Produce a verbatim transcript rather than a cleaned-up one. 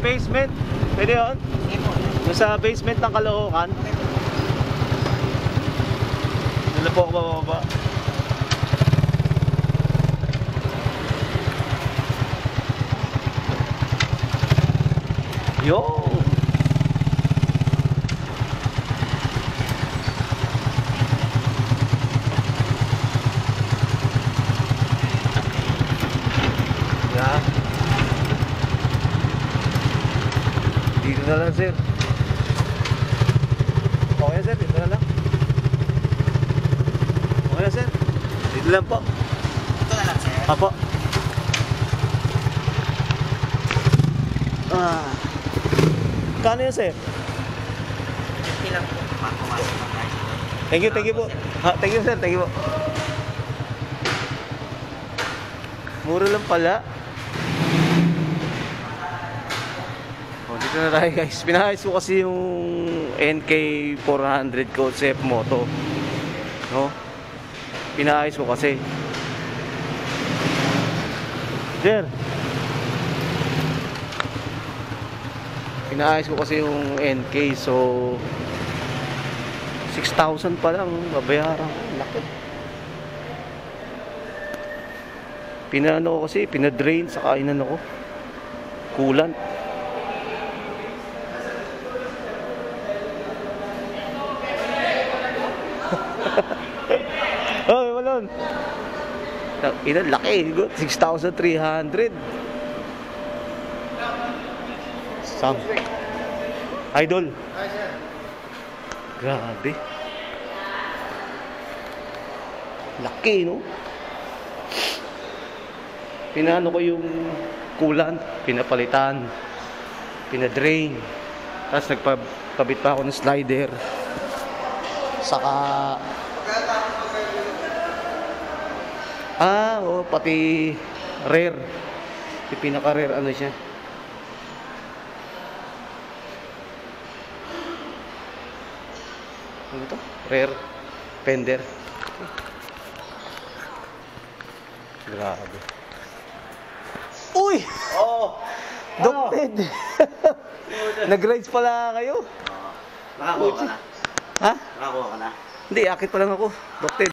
basement. Pwede yun? Yung sa basement ng Caloocan. Wala po ako bababa. Yo! Yeah. Dito na lang, sir. Okay na, sir. Dito na lang. Okay na, sir. Dito lang po. Ito na lang, sir. Apo. Ah. Kano yun, sir? fifty lang po. Pumasok na tayo. Thank you, thank you po. Ha, thank you, sir. Thank you po. Mura lang pala. Oh, dito na tayo, guys. Pinahayos ko kasi yung N K four hundred ko C F Moto. No? Pinahayos ko kasi. Sir. Pinahayos ko kasi yung N K, so six thousand pa lang babayaran ko. Laki. Pinano ko kasi, pinadrain sa kainan ako. Coolant. Oh, walon. Ina, laki. six thousand three hundred. Sam. Idol. Grabe. Laki, no? Pinano ko yung coolant, pinapalitan, pinadrain. Tapos nagpakabit pa ako ng slider. Saka Ah, oh, pati rear. Yung pinaka-rear ano siya. Ano to? Rear fender. Grabe. Uy! Oo. Dokted! Nag-rides pala kayo? Nakakuha ka na. Ha? Nakakuha ka na. Hindi, akit pa lang ako. Dokted.